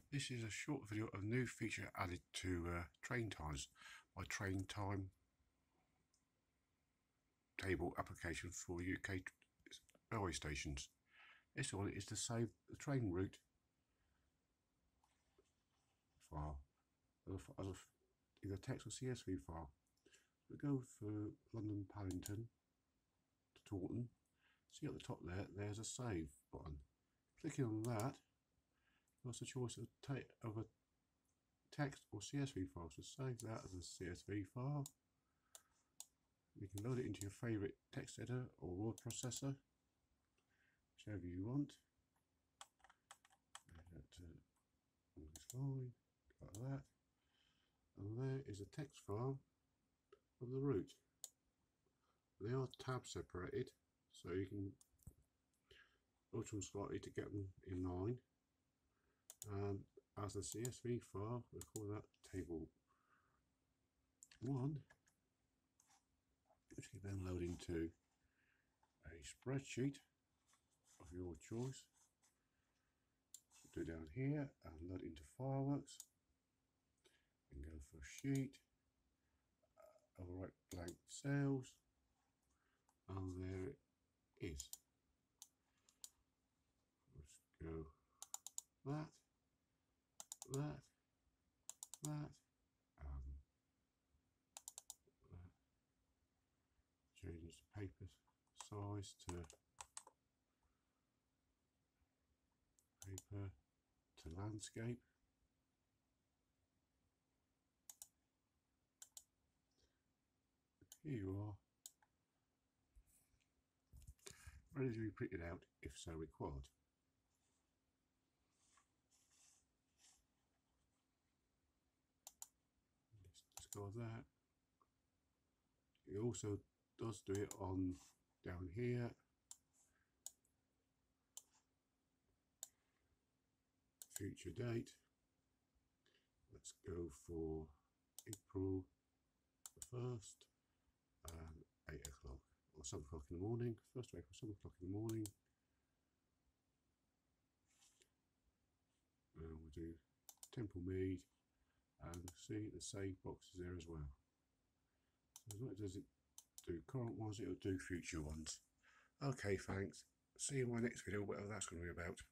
This is a short video of a new feature added to TrainTimes, my train time table application for UK railway stations. This one is to save the train route file as either text or CSV file. We go for London Paddington to Taunton. See at the top there's a save button. Clicking on that, there's a choice of a text or CSV file. So save that as a CSV file. You can load it into your favourite text editor or word processor, whichever you want. On this line, like that. And there is a text file of the route. They are tab separated, so you can alter them slightly to get them in line. And as a CSV file, we call that table 1, which can then load into a spreadsheet of your choice. Do down here and load into fireworks, and go for sheet, overwrite blank cells, and there it is. Let's go that, that, that. Change the paper size to paper to landscape. Here you are, ready to be printed out if so required. Let's discard that. It also does do it on down here. Future date. Let's go for April the 1st and 8 o'clock or 7 o'clock in the morning. 1st of April, 7 o'clock in the morning. And we'll do Temple Mead, and see the save box is there as well. So as long as it doesn't do current ones, it'll do future ones. Okay, thanks. See you in my next video, whatever that's going to be about.